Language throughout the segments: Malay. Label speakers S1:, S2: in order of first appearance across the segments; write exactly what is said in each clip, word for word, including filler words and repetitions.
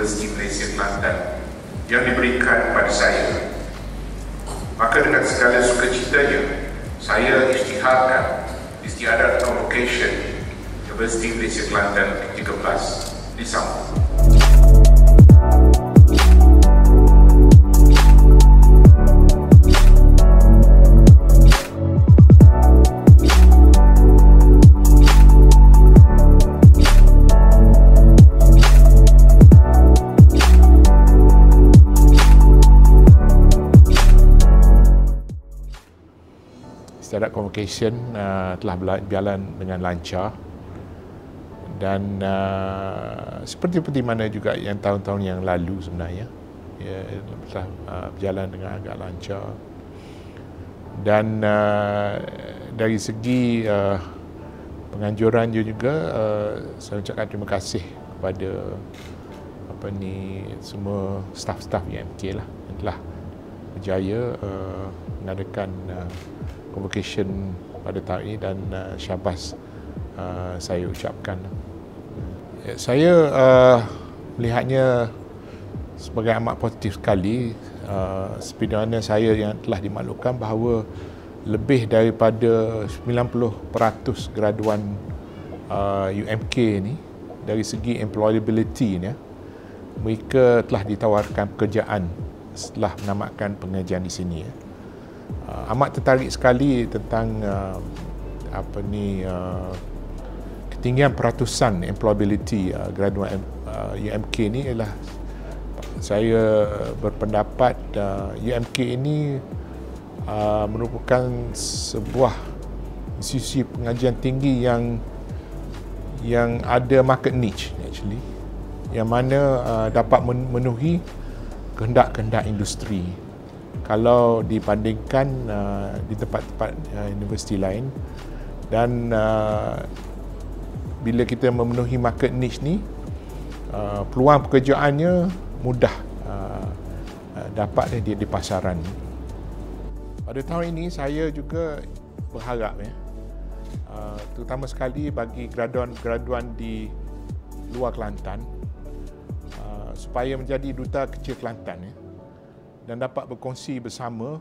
S1: Universiti Malaysia Kelantan yang diberikan kepada saya. Maka dengan segala sukacitanya, saya isytiharkan istiadat convocation Universiti Malaysia Kelantan ke tiga belas disambung. Istiadat convocation uh, telah berjalan dengan lancar dan uh, seperti seperti mana juga yang tahun-tahun yang lalu sebenarnya, ya, telah uh, berjalan dengan agak lancar. Dan uh, dari segi uh, penganjuran juga, uh, saya ucapkan terima kasih kepada apa ni semua staf-staf U M K lah yang telah berjaya uh, mengadakan uh, convocation pada tahun ini, dan uh, syabas uh, saya ucapkan. Saya uh, melihatnya sebagai amat positif sekali, uh, seperti mana saya yang telah dimaklumkan bahawa lebih daripada sembilan puluh peratus graduan uh, U M K ni, dari segi employability ni, mereka telah ditawarkan pekerjaan setelah menamatkan pengajian di sini. Ya. Uh, amat tertarik sekali tentang uh, apa ni uh, ketinggian peratusan employability uh, graduan uh, U M K ni. Ialah saya berpendapat uh, U M K ini uh, merupakan sebuah institusi pengajian tinggi yang yang ada market niche actually, yang mana uh, dapat memenuhi kehendak-kehendak industri kalau dibandingkan uh, di tempat-tempat uh, universiti lain. Dan uh, bila kita memenuhi market niche ni, uh, peluang pekerjaannya mudah uh, uh, dapat di, di pasaran. Pada tahun ini saya juga berharap, ya, uh, terutama sekali bagi graduan-graduan di luar Kelantan, uh, supaya menjadi duta kecil Kelantan, ya, dan dapat berkongsi bersama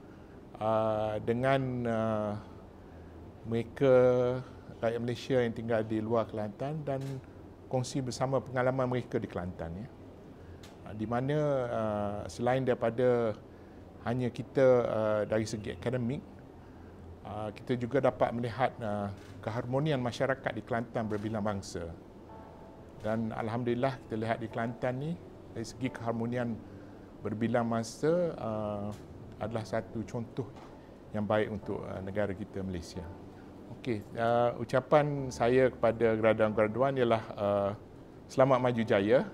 S1: uh, dengan uh, mereka rakyat Malaysia yang tinggal di luar Kelantan, dan kongsi bersama pengalaman mereka di Kelantan, ya. Uh, di mana uh, selain daripada hanya kita uh, dari segi akademik, uh, kita juga dapat melihat uh, keharmonian masyarakat di Kelantan berbilang bangsa. Dan alhamdulillah kita lihat di Kelantan ni, dari segi keharmonian berbilang masa uh, adalah satu contoh yang baik untuk uh, negara kita Malaysia. Okey, uh, ucapan saya kepada graduan-graduan ialah uh, selamat maju jaya,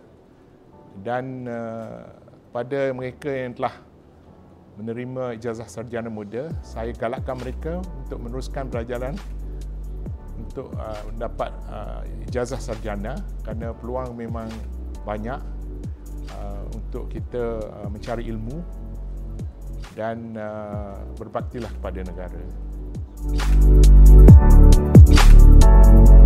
S1: dan uh, pada mereka yang telah menerima ijazah sarjana muda, saya galakkan mereka untuk meneruskan pelajaran untuk uh, mendapat uh, ijazah sarjana, kerana peluang memang banyak Uh, untuk kita uh, mencari ilmu dan uh, berbaktilah kepada negara.